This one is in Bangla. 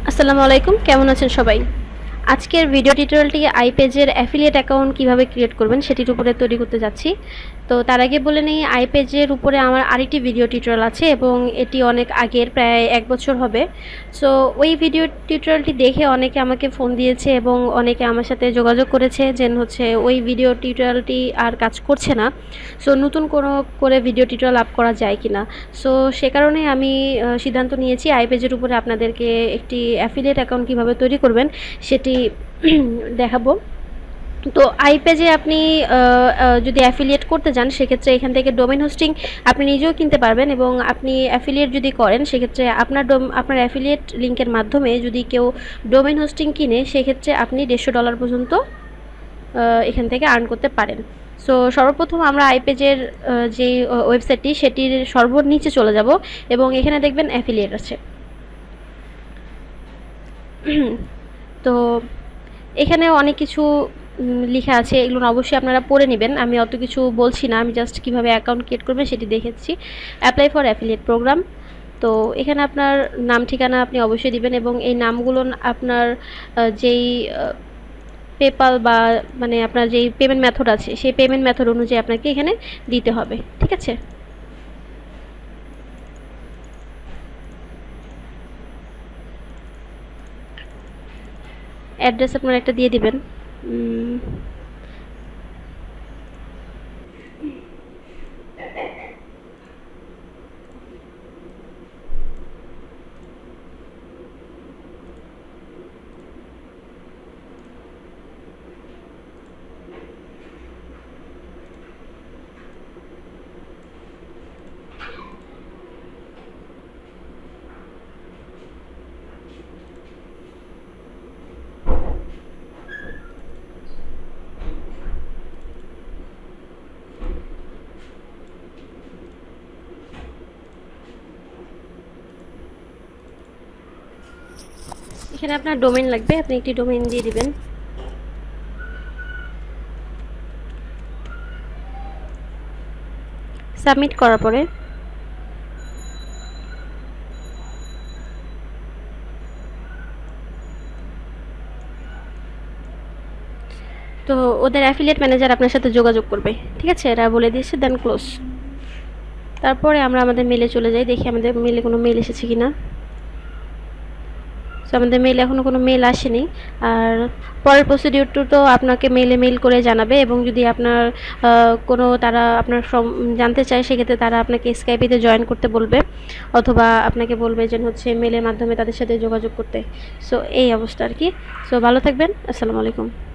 আসসালামু আলাইকুম, কেমন আছেন সবাই? আজকের ভিডিও টিউটোরিয়ালটি আইপেজের অ্যাফিলিয়েট অ্যাকাউন্ট কিভাবে ক্রিয়েট করবেন সেটির উপরে তৈরি করতে যাচ্ছি। তো তার আগে বলে নেই, আইপেজের উপরে আমার আরেকটি ভিডিও টিউটোরিয়াল আছে এবং এটি অনেক আগের, প্রায় 1 বছর হবে। সো ওই ভিডিও টিউটোরিয়ালটি দেখে অনেকে আমাকে ফোন দিয়েছে এবং অনেকে আমার সাথে যোগাযোগ করেছে যে ওই ভিডিও টিউটোরিয়ালটি আর কাজ করছে না। সো নতুন কোনো করে ভিডিও টিউটোরিয়াল আপ করা যায় কিনা। সো সে কারণে আমি সিদ্ধান্ত নিয়েছি আইপেজের উপরে আপনাদেরকে একটি অ্যাফিলিয়েট অ্যাকাউন্ট কীভাবে তৈরি করবেন সেটি দেখাবো। তো আইপেজে আপনি যদি অ্যাফিলিয়েট করতে যান সেক্ষেত্রে এখান থেকে ডোমেন হোস্টিং আপনি নিজেও কিনতে পারবেন এবং আপনি অ্যাফিলিয়েট যদি করেন সেক্ষেত্রে আপনার অ্যাফিলিয়েট লিঙ্কের মাধ্যমে যদি কেউ ডোমেন হোস্টিং কিনে সেক্ষেত্রে আপনি $150 পর্যন্ত এখান থেকে আর্ন করতে পারেন। সো সর্বপ্রথম আমরা আইপেজের যে ওয়েবসাইটটি সেটির সর্বনিচে চলে যাব এবং এখানে দেখবেন অ্যাফিলিয়েট আছে। তো এখানে অনেক কিছু লেখা আছে, এগুলো অবশ্যই আপনারা পড়ে নেবেন। আমি অত কিছু বলছি না, আমি জাস্ট কীভাবে অ্যাকাউন্ট ক্রিয়েট করবেন সেটি দেখেছি। Apply for affiliate programme. তো এখানে আপনার নাম ঠিকানা আপনি অবশ্যই দিবেন এবং এই নামগুলো আপনার যেই পেপাল বা মানে আপনার যেই পেমেন্ট মেথড আছে সেই পেমেন্ট মেথড অনুযায়ী আপনাকে এখানে দিতে হবে, ঠিক আছে? অ্যাড্রেস আপনারা একটা দিয়ে দিবেন। এখানে আপনার ডোমেইন লাগবে, আপনি একটি ডোমেইন দিয়ে দিবেন। সাবমিট করার পরে তো ওদের অ্যাফিলিয়েট ম্যানেজার আপনার সাথে যোগাযোগ করবে, ঠিক আছে? এরা বলে দিয়েছে, দেন ক্লোজ। তারপরে আমরা আমাদের মেলে চলে যাই, দেখি আমাদের মেলে কোনো মেল এসেছে কিনা। সো আমাদের মেলে এখনও কোনো মেল আসেনি। আর পরের প্রসিডিউরটা তো আপনাকে মেল করে জানাবে এবং যদি আপনার কোনো তারা আপনার জানতে চায় সেক্ষেত্রে তারা আপনাকে স্কাইপিতে জয়েন করতে বলবে অথবা আপনাকে বলবে যে মেলের মাধ্যমে তাদের সাথে যোগাযোগ করতে। সো এই অবস্থা আর কি। সো ভালো থাকবেন, আসসালামু আলাইকুম।